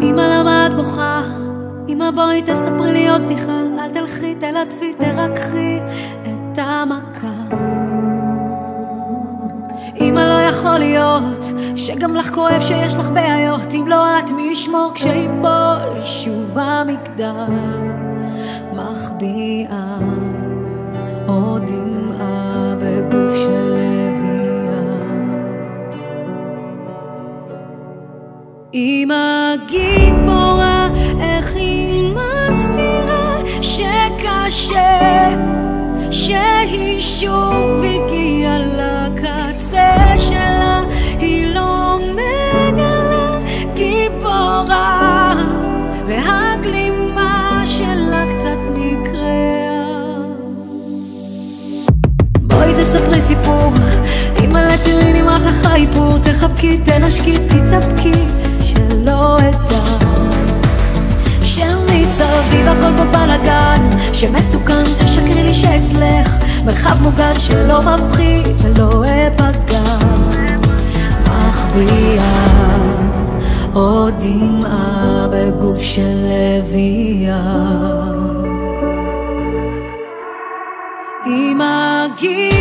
אמא למה את בוכה? אמא בואי תספרי לי עוד בדיחה. אל תלכי תלטפי תרקחי את המכה. אמא לא יכול להיות שגם לך כואב שיש לך בעיות. אם לא את מי ישמור כשיפול שוב המגדל. מחביאה עוד דמעה בגוף של לביאה. אמא גיבורה, איך היא מסתירה שקשה שהיא שוב הגיעה לקצה שלה. היא לא מגלה גיבורה והגלימה שלה קצת נקראה. בואי תספרי סיפור, אמא תראי נמרח לך איפור. תחבקי תנשקי תתאפקי שלא אדע שמסביב הכל פה בלגן שמסוכן. תשקרי לי שאצלך מרחב מוגן שלא מפחיד ולא אפגע. מחביאה עוד דמעה בגוף של לביאה. אמא